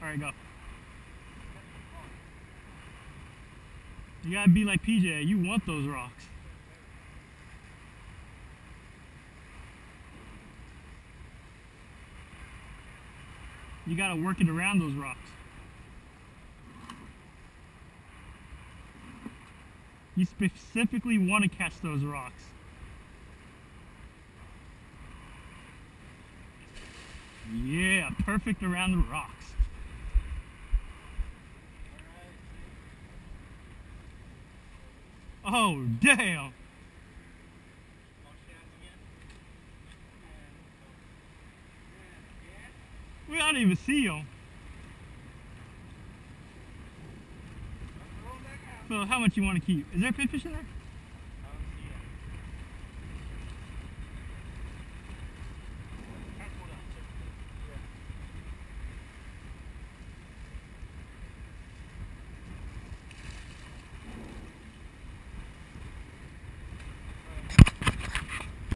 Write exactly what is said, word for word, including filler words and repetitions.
Alright, go. You gotta be like P J. You want those rocks. You gotta work it around those rocks. You specifically want to catch those rocks. Yeah, perfect around the rocks. Oh, damn. We don't even see them. So how much you want to keep? Is there a pinfish in there?